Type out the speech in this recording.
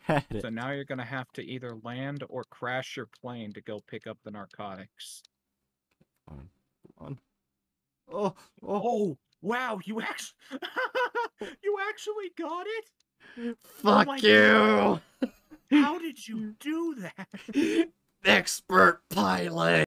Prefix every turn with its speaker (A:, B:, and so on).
A: had it.
B: So now you're gonna have to either land or crash your plane to go pick up the narcotics.
A: Come on. Oh, oh,
B: Oh, wow, you actually you actually got it? Oh my
A: fuck you!
B: God. How did you do that?
A: Expert pilot!